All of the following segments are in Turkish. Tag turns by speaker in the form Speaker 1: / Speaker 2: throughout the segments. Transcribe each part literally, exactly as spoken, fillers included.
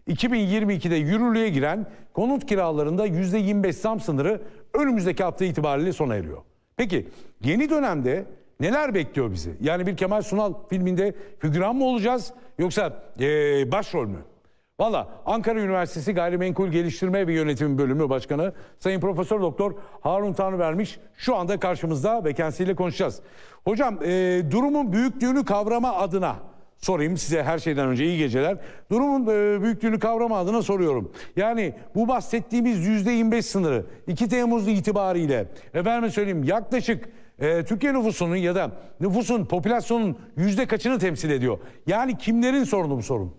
Speaker 1: iki bin yirmi ikide yürürlüğe giren konut kiralarında yüzde yirmi beş zam sınırı önümüzdeki hafta itibariyle sona eriyor. Peki yeni dönemde neler bekliyor bizi? Yani bir Kemal Sunal filminde figüran mı olacağız yoksa ee, başrol mü? Valla Ankara Üniversitesi Gayrimenkul Geliştirme ve Yönetimi Bölümü Başkanı Sayın Profesör Doktor Harun Tanrıvermiş şu anda karşımızda ve kendisiyle konuşacağız. Hocam e, durumun büyüklüğünü kavrama adına sorayım size her şeyden önce iyi geceler. Durumun e, büyüklüğünü kavrama adına soruyorum. Yani bu bahsettiğimiz yüzde yirmi beş sınırı iki Temmuz itibariyle efendim söyleyeyim yaklaşık e, Türkiye nüfusunun ya da nüfusun popülasyonun yüzde kaçını temsil ediyor? Yani kimlerin sorunu bu sorun?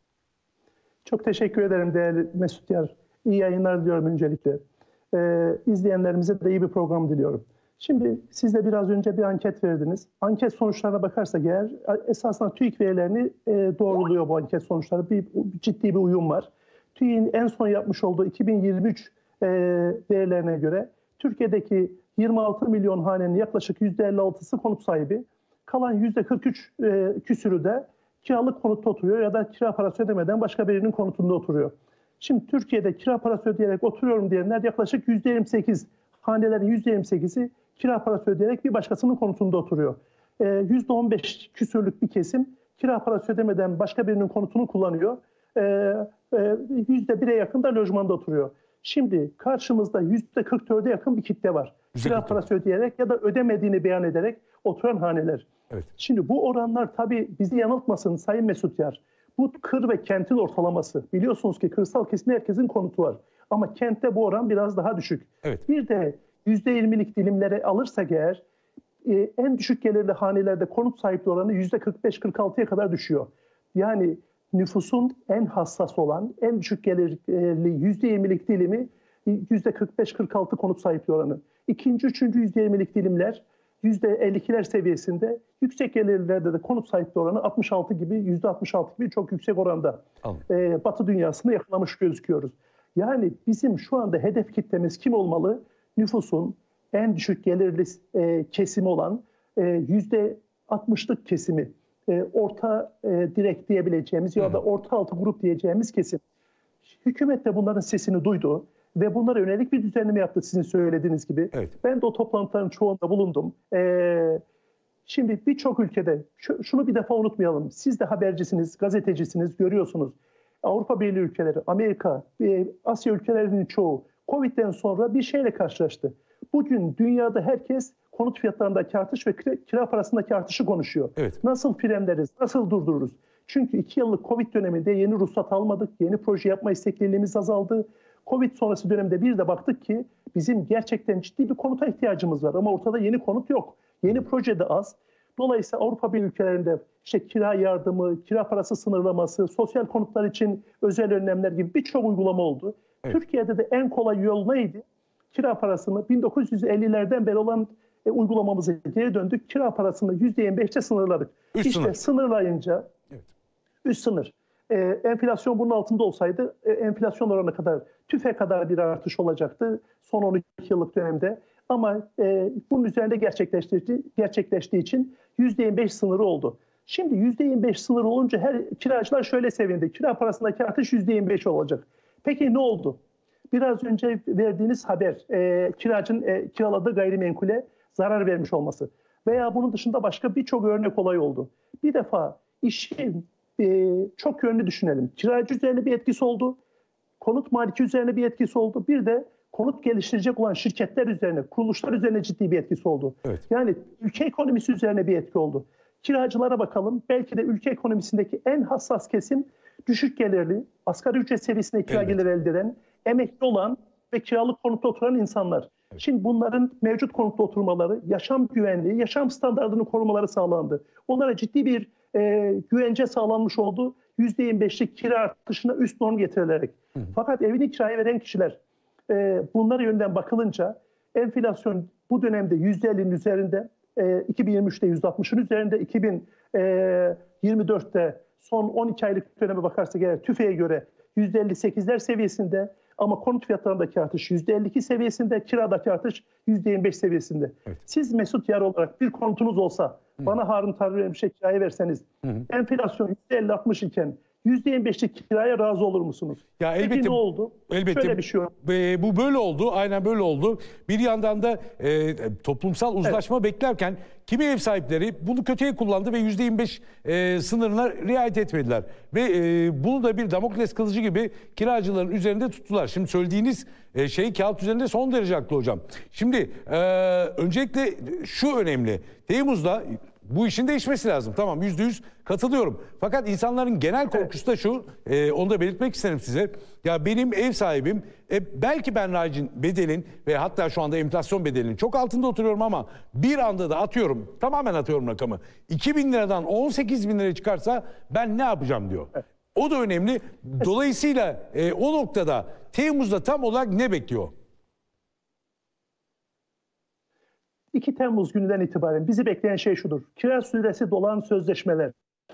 Speaker 2: Çok teşekkür ederim değerli Mesut Yar. İyi yayınlar diliyorum öncelikle. Ee, izleyenlerimize de iyi bir program diliyorum. Şimdi siz de biraz önce bir anket verdiniz. Anket sonuçlarına bakarsak eğer esasında TÜİK verilerini e, doğruluyor bu anket sonuçları. Bir, ciddi bir uyum var. TÜİK'in en son yapmış olduğu iki bin yirmi üç e, verilerine göre Türkiye'deki yirmi altı milyon hanenin yaklaşık yüzde elli altısı konut sahibi. Kalan yüzde kırk üç e, küsürü de kiralık konutta oturuyor ya da kira parası ödemeden başka birinin konutunda oturuyor. Şimdi Türkiye'de kira parası ödeyerek oturuyorum diyenler yaklaşık yüzde yirmi sekiz. Hanelerin yüzde yirmi sekizi kira parası ödeyerek bir başkasının konutunda oturuyor. Ee, yüzde on beş küsürlük bir kesim kira parası ödemeden başka birinin konutunu kullanıyor. Ee, e, yüzde bire yakın da lojmanda oturuyor. Şimdi karşımızda yüzde kırk dörde yakın bir kitle var. Kira parası ödeyerek ya da ödemediğini beyan ederek oturan haneler. Evet. Şimdi bu oranlar tabii bizi yanıltmasın Sayın Mesut Yar. Bu kır ve kentin ortalaması. Biliyorsunuz ki kırsal kesimde herkesin konutu var. Ama kentte bu oran biraz daha düşük. Evet. Bir de yüzde yirmilik dilimlere alırsak eğer e, en düşük gelirli hanelerde konut sahipliği oranı yüzde kırk beş kırk altıya kadar düşüyor. Yani nüfusun en hassas olan en düşük gelirli yüzde yirmilik dilimi yüzde kırk beş kırk altı konut sahipliği oranı. İkinci, üçüncü yüzde yirmilik dilimler yüzde elli ikiler seviyesinde, yüksek gelirlerde de konut sahipliği oranı altmış altı gibi, yüzde altmış altı gibi çok yüksek oranda e, Batı dünyasını yakalamış gözüküyoruz. Yani bizim şu anda hedef kitlemiz kim olmalı? Nüfusun en düşük gelirli e, kesimi olan e, yüzde altmışlık kesimi, e, orta e, direkt diyebileceğimiz ya da orta altı grup diyeceğimiz kesim. Hükümet de bunların sesini duydu. Ve bunlara yönelik bir düzenleme yaptı sizin söylediğiniz gibi. Evet. Ben de o toplantıların çoğunda bulundum. Ee, şimdi birçok ülkede, şunu bir defa unutmayalım. Siz de habercisiniz, gazetecisiniz, görüyorsunuz. Avrupa Birliği ülkeleri, Amerika, Asya ülkelerinin çoğu Covid'den sonra bir şeyle karşılaştı. Bugün dünyada herkes konut fiyatlarındaki artış ve kira parasındaki artışı konuşuyor. Evet. Nasıl frenleriz, nasıl durdururuz? Çünkü iki yıllık Covid döneminde yeni ruhsat almadık, yeni proje yapma istekliliğimiz azaldı. Covid sonrası dönemde bir de baktık ki bizim gerçekten ciddi bir konuta ihtiyacımız var ama ortada yeni konut yok. Yeni proje de az. Dolayısıyla Avrupa Birliği ülkelerinde işte kira yardımı, kira parası sınırlaması, sosyal konutlar için özel önlemler gibi birçok uygulama oldu. Evet. Türkiye'de de en kolay yol neydi? Kira parasını bin dokuz yüz ellilerden beri olan e, uygulamamıza geri döndük. Kira parasını yüzde yirmi beşte sınırladık. Üst işte sınır. Sınırlayınca evet. Üst sınır. E, enflasyon bunun altında olsaydı e, enflasyon oranına kadar tüfe kadar bir artış olacaktı son on iki yıllık dönemde. Ama e, bunun üzerinde gerçekleştiği, gerçekleştiği için yüzde yirmi beş sınırı oldu. Şimdi yüzde yirmi beş sınırı olunca her kiracılar şöyle sevindi. Kira parasındaki artış yüzde yirmi beş olacak. Peki ne oldu? Biraz önce verdiğiniz haber e, kiracının e, kiraladığı gayrimenkule zarar vermiş olması. Veya bunun dışında başka birçok örnek olay oldu. Bir defa işin e, çok yönlü düşünelim. Kiracı üzerine bir etkisi oldu. Konut maliki üzerine bir etkisi oldu. Bir de konut geliştirecek olan şirketler üzerine, kuruluşlar üzerine ciddi bir etkisi oldu. Evet. Yani ülke ekonomisi üzerine bir etki oldu. Kiracılara bakalım. Belki de ülke ekonomisindeki en hassas kesim düşük gelirli, asgari ücret seviyesinde kira evet. geliri elde eden, emekli olan ve kiralık konutta oturan insanlar. Evet. Şimdi bunların mevcut konutta oturmaları, yaşam güvenliği, yaşam standartını korumaları sağlandı. Onlara ciddi bir e, güvence sağlanmış oldu. yüzde yirmi beşlik kira artışına üst norm getirilerek. Hı hı. Fakat evini kiraya veren kişiler e, bunlara yönden bakılınca enflasyon bu dönemde yüzde ellinin üzerinde, e, iki bin yirmi üçte yüzde altmışın üzerinde, iki bin yirmi dörtte son on iki aylık döneme bakarsak eğer TÜFE'ye göre yüzde elli sekizler seviyesinde ama konut fiyatlarındaki artış yüzde elli iki seviyesinde, kiradaki artış yüzde yirmi beş seviyesinde. Evet. Siz Mesut Yar olarak bir konutunuz olsa, hı. bana Harun Tanrıvermiş'e kiraya verseniz, hı hı. enflasyon yüzde elli altmış iken yüzde yirmi beşlik kiraya razı olur musunuz?
Speaker 1: Ya
Speaker 2: Peki
Speaker 1: elbette,
Speaker 2: ne oldu?
Speaker 1: elbette
Speaker 2: Şöyle bir şey oldu.
Speaker 1: e, bu böyle oldu, aynen böyle oldu. Bir yandan da e, toplumsal uzlaşma beklerken kimi ev sahipleri bunu kötüye kullandı ve yüzde yirmi beş e, sınırına riayet etmediler. Ve e, bunu da bir Damokles kılıcı gibi kiracıların üzerinde tuttular. Şimdi söylediğiniz e, şey kağıt üzerinde son derece haklı hocam. Şimdi e, öncelikle şu önemli. Temmuz'da bu işin değişmesi lazım. Tamam, yüzde yüz katılıyorum. Fakat insanların genel korkusu da şu, e, onu da belirtmek isterim size. Ya benim ev sahibim, e, belki ben rayicin bedelin ve hatta şu anda enflasyon bedelinin çok altında oturuyorum ama bir anda da atıyorum, tamamen atıyorum rakamı. iki bin liradan on sekiz bin liraya çıkarsa ben ne yapacağım diyor. O da önemli. Dolayısıyla e, o noktada Temmuz'da tam olarak ne bekliyor?
Speaker 2: iki Temmuz gününden itibaren bizi bekleyen şey şudur. Kira süresi dolan sözleşmeler.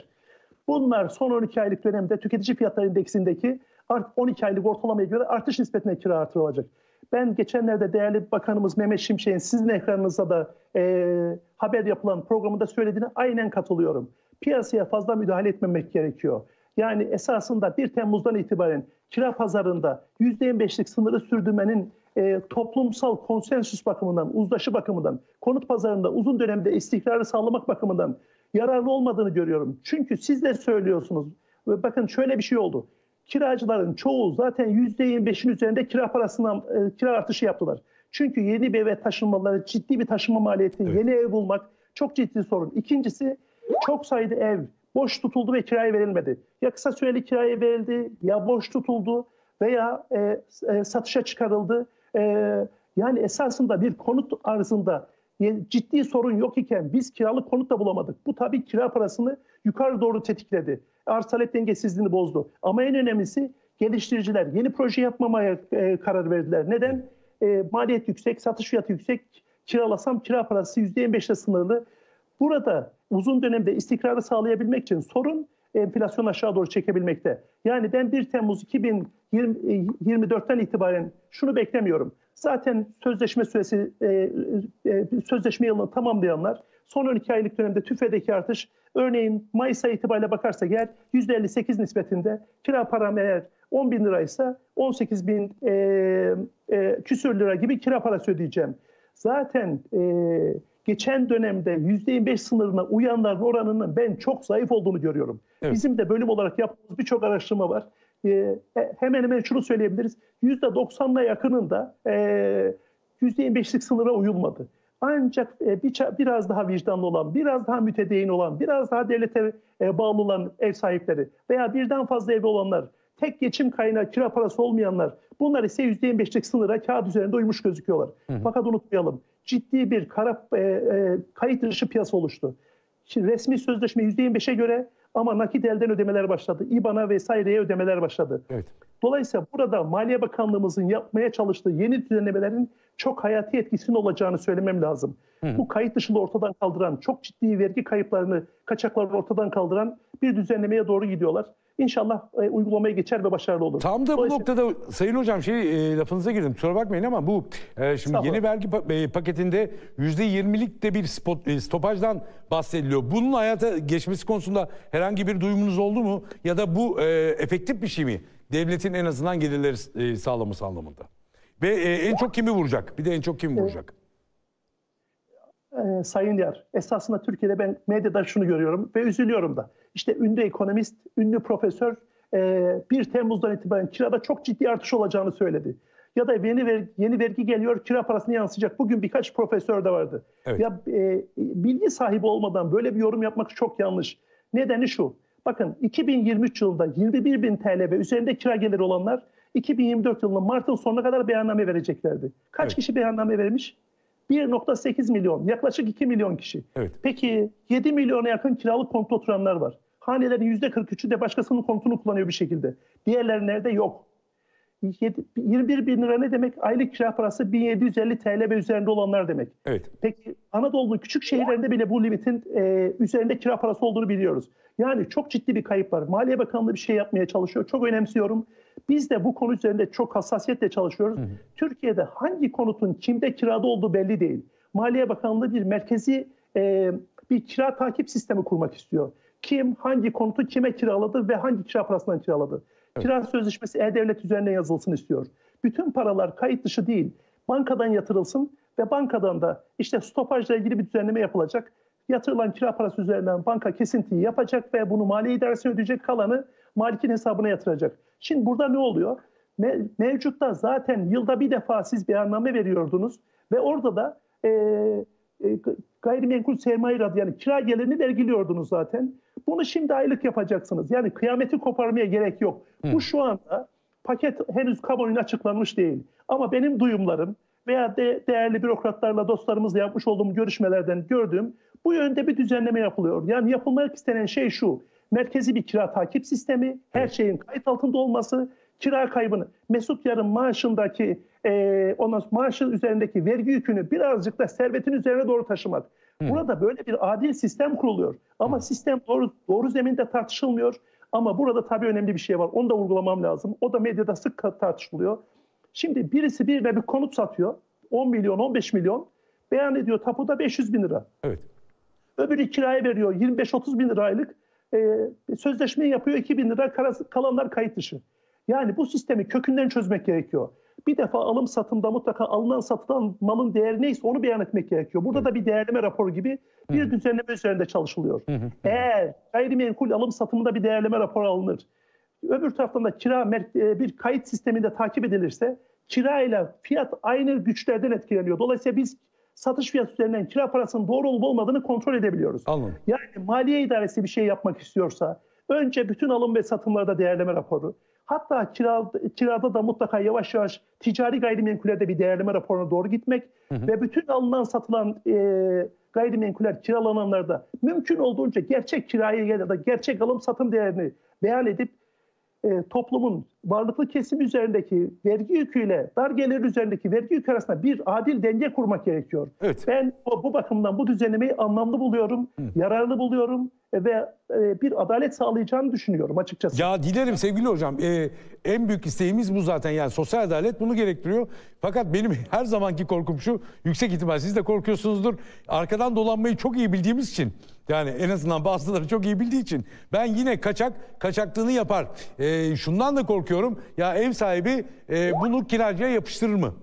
Speaker 2: Bunlar son on iki aylık dönemde tüketici fiyatları endeksindeki on iki aylık ortalamaya göre artış nispetine kira artırılacak. Ben geçenlerde değerli Bakanımız Mehmet Şimşek'in sizin ekranınızda da e, haber yapılan programında söylediğine aynen katılıyorum. Piyasaya fazla müdahale etmemek gerekiyor. Yani esasında bir Temmuz'dan itibaren kira pazarında yüzde yirmi beşlik sınırı sürdürmenin e, toplumsal konsensüs bakımından, uzlaşı bakımından, konut pazarında uzun dönemde istikrarı sağlamak bakımından yararlı olmadığını görüyorum. Çünkü siz de söylüyorsunuz. Bakın şöyle bir şey oldu. Kiracıların çoğu zaten yüzde yirmi beşin üzerinde kira parasından e, kira artışı yaptılar. Çünkü yeni bir eve taşınmaları, ciddi bir taşınma maliyeti, evet. Yeni ev bulmak çok ciddi sorun. İkincisi, çok sayıda ev boş tutuldu ve kiraya verilmedi. Ya kısa süreli kiraya verildi, ya boş tutuldu veya e, e, satışa çıkarıldı. E, yani esasında bir konut arzında ciddi sorun yok iken biz kiralık konut da bulamadık. Bu tabii kira parasını yukarı doğru tetikledi. Arz talep dengesizliğini bozdu. Ama en önemlisi geliştiriciler yeni proje yapmamaya e, karar verdiler. Neden? E, maliyet yüksek, satış fiyatı yüksek. Kiralasam kira parası yüzde yirmi beşle sınırlı. Burada uzun dönemde istikrarı sağlayabilmek için sorun enflasyon aşağı doğru çekebilmekte. Yani ben bir Temmuz iki bin yirmi dörtten itibaren şunu beklemiyorum. Zaten sözleşme süresi, e, e, sözleşme yılını tamamlayanlar son on iki aylık dönemde TÜFE'deki artış, örneğin Mayıs ayı itibariyle bakarsak eğer yüzde elli sekiz nispetinde, kira param eğer on bin liraysa on sekiz bin e, e, küsür lira gibi kira parası ödeyeceğim. Zaten e, geçen dönemde yüzde yirmi beş sınırına uyanların oranının ben çok zayıf olduğunu görüyorum. Evet. Bizim de bölüm olarak yaptığımız birçok araştırma var. Ee, hemen hemen şunu söyleyebiliriz. yüzde doksanına yakınında e, yüzde yirmi beşlik sınıra uyulmadı. Ancak e, bir, biraz daha vicdanlı olan, biraz daha mütedeyyin olan, biraz daha devlete e, bağlı olan ev sahipleri veya birden fazla evi olanlar, tek geçim kaynağı kira parası olmayanlar, bunlar ise yüzde yirmi beşlik sınıra kağıt üzerinde uymuş gözüküyorlar. Hı hı. Fakat unutmayalım, ciddi bir kara, e, e, kayıt dışı piyasa oluştu. Şimdi resmi sözleşme yüzde yirmi beşe göre ama nakit elden ödemeler başladı. İBAN'a vesaireye ödemeler başladı. Evet. Dolayısıyla burada Maliye Bakanlığımızın yapmaya çalıştığı yeni düzenlemelerin çok hayati etkisinin olacağını söylemem lazım. Hı. Bu kayıt dışılığı ortadan kaldıran, çok ciddi vergi kayıplarını, kaçaklarını ortadan kaldıran bir düzenlemeye doğru gidiyorlar. İnşallah e, uygulamaya geçer ve başarılı olur.
Speaker 1: Tam da bu noktada Sayın Hocam şey e, lafınıza girdim. Kusura bakmayın ama bu e, şimdi Sağ yeni vergi pa- e, paketinde yüzde yirmilik de bir spot, e, stopajdan bahsediliyor. Bunun hayata geçmesi konusunda herhangi bir duyumunuz oldu mu? Ya da bu e, efektif bir şey mi? Devletin en azından gelirleri e, sağlaması anlamında. Ve e, en çok kimi vuracak? Bir de en çok kimi vuracak?
Speaker 2: Ee, Sayın Yar, esasında Türkiye'de ben medyada şunu görüyorum ve üzülüyorum da. İşte ünlü ekonomist, ünlü profesör e, bir Temmuz'dan itibaren kirada çok ciddi artış olacağını söyledi. Ya da yeni vergi, yeni vergi geliyor, kira parasını yansıyacak. Bugün birkaç profesör de vardı. Evet. Ya e, bilgi sahibi olmadan böyle bir yorum yapmak çok yanlış. Nedeni şu. Bakın iki bin yirmi üç yılında yirmi bir bin T L ve üzerinde kira geliri olanlar iki bin yirmi dört yılının Mart'ın sonuna kadar beyanname vereceklerdi. Kaç evet. kişi beyanname vermiş? bir nokta sekiz milyon, yaklaşık iki milyon kişi. Evet. Peki yedi milyona yakın kiralık konutta oturanlar var. Hanelerin yüzde kırk üçü de başkasının kontunu kullanıyor bir şekilde. Diğerleri nerede? Yok. yirmi bir bin lira ne demek? Aylık kira parası bin yedi yüz elli T L ve üzerinde olanlar demek. Evet. Peki Anadolu'nun küçük şehirlerinde bile bu limitin e, üzerinde kira parası olduğunu biliyoruz. Yani çok ciddi bir kayıp var. Maliye Bakanlığı bir şey yapmaya çalışıyor. Çok önemsiyorum. Biz de bu konu üzerinde çok hassasiyetle çalışıyoruz. Hı hı. Türkiye'de hangi konutun kimde kirada olduğu belli değil. Maliye Bakanlığı bir merkezi e, bir kira takip sistemi kurmak istiyor. Kim hangi konutu kime kiraladı ve hangi kira parasından kiraladı? Evet. Kira sözleşmesi E-Devlet üzerine yazılsın istiyor. Bütün paralar kayıt dışı değil, bankadan yatırılsın ve bankadan da işte stopajla ilgili bir düzenleme yapılacak. Yatırılan kira parası üzerinden banka kesintiyi yapacak ve bunu maliye idaresine ödeyecek, kalanı malikin hesabına yatıracak. Şimdi burada ne oluyor? Me mevcutta zaten yılda bir defa siz beyanname veriyordunuz ve orada da e, e, gayrimenkul sermaye radı yani kira gelirini vergiliyordunuz zaten. Bunu şimdi aylık yapacaksınız. Yani kıyameti koparmaya gerek yok. Hı. Bu şu anda paket henüz kamuoyuna açıklanmış değil. Ama benim duyumlarım veya de, değerli bürokratlarla dostlarımızla yapmış olduğum görüşmelerden gördüğüm bu yönde bir düzenleme yapılıyor. Yani yapılmak istenen şey şu: merkezi bir kira takip sistemi, her şeyin kayıt altında olması, kira kaybını, Mesut Yar'ın maaşındaki, e, ondan maaşın üzerindeki vergi yükünü birazcık da servetin üzerine doğru taşımak. Hı. Burada böyle bir adil sistem kuruluyor. Ama Hı. sistem doğru, doğru zeminde tartışılmıyor. Ama burada tabii önemli bir şey var. Onu da vurgulamam lazım. O da medyada sık tartışılıyor. Şimdi birisi birine bir konut satıyor. on milyon, on beş milyon. Beyan ediyor tapuda beş yüz bin lira.
Speaker 1: Evet.
Speaker 2: Öbürü kiraya veriyor yirmi beş otuz bin lira aylık. E, sözleşmeyi yapıyor iki bin lira, kalanlar kayıt dışı. Yani bu sistemi kökünden çözmek gerekiyor. Bir defa alım satımda mutlaka alınan satılan malın değeri neyse onu beyan etmek gerekiyor. Burada da bir değerleme raporu gibi bir düzenleme üzerinde çalışılıyor. Eğer gayrimenkul alım satımında bir değerleme raporu alınır, öbür taraftan da kira bir kayıt sisteminde takip edilirse kira ile fiyat aynı güçlerden etkileniyor. Dolayısıyla biz satış fiyatı üzerinden kira parasının doğru olup olmadığını kontrol edebiliyoruz.
Speaker 1: Anladım.
Speaker 2: Yani maliye idaresi bir şey yapmak istiyorsa önce bütün alım ve satımlarda değerleme raporu, hatta kira, kirada da mutlaka yavaş yavaş ticari gayrimenkullerde bir değerleme raporuna doğru gitmek hı hı. ve bütün alınan satılan e, gayrimenkuller kiralananlarda mümkün olduğunca gerçek kirayı ya da gerçek alım satım değerini beyan edip e, toplumun varlıklı kesimi üzerindeki vergi yüküyle dar gelir üzerindeki vergi yükü arasında bir adil denge kurmak gerekiyor. Evet. Ben bu, bu bakımdan bu düzenlemeyi anlamlı buluyorum, hı. yararlı buluyorum ve e, bir adalet sağlayacağını düşünüyorum açıkçası.
Speaker 1: Ya dilerim sevgili hocam. Ee, en büyük isteğimiz bu zaten. Yani sosyal adalet bunu gerektiriyor. Fakat benim her zamanki korkum şu: yüksek ihtimal siz de korkuyorsunuzdur. Arkadan dolanmayı çok iyi bildiğimiz için, yani en azından bazıları çok iyi bildiği için ben yine kaçak kaçaklığını yapar. Ee, şundan da korkuyorum. Ya ev sahibi e, bunu kiracıya yapıştırır mı?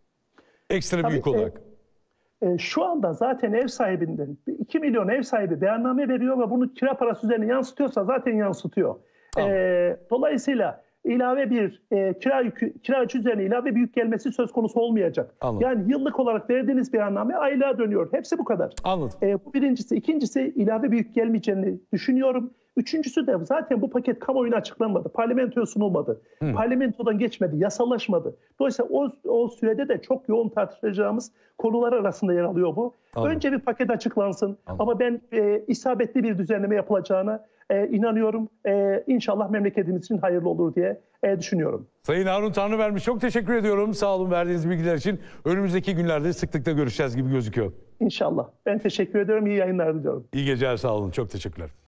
Speaker 1: Ekstra Tabii, büyük olarak.
Speaker 2: E, E, şu anda zaten ev sahibinden iki milyon ev sahibi beyanname veriyor ve bunu kira parası üzerine yansıtıyorsa zaten yansıtıyor. Tamam. E, dolayısıyla ilave bir e, kira yükü, kiracı üzerine ilave bir yük gelmesi söz konusu olmayacak. Anladım. Yani yıllık olarak verdiğiniz beyanname aylığa dönüyor. Hepsi bu kadar.
Speaker 1: Anladım.
Speaker 2: E, bu birincisi. İkincisi, ilave bir yük gelmeyeceğini düşünüyorum. Üçüncüsü de zaten bu paket kamuoyuna açıklanmadı. Parlamentoya sunulmadı. Hmm. Parlamentodan geçmedi, yasallaşmadı. Dolayısıyla o, o sürede de çok yoğun tartışacağımız konular arasında yer alıyor bu. Anladım. Önce bir paket açıklansın. Anladım. Ama ben e, isabetli bir düzenleme yapılacağına e, inanıyorum. E, İnşallah memleketimiz için hayırlı olur diye e, düşünüyorum.
Speaker 1: Sayın Harun Tanrıvermiş, çok teşekkür ediyorum. Sağ olun verdiğiniz bilgiler için. Önümüzdeki günlerde sıklıkla görüşeceğiz gibi gözüküyor.
Speaker 2: İnşallah. Ben teşekkür ediyorum. İyi yayınlar diliyorum.
Speaker 1: İyi geceler, sağ olun. Çok teşekkürler.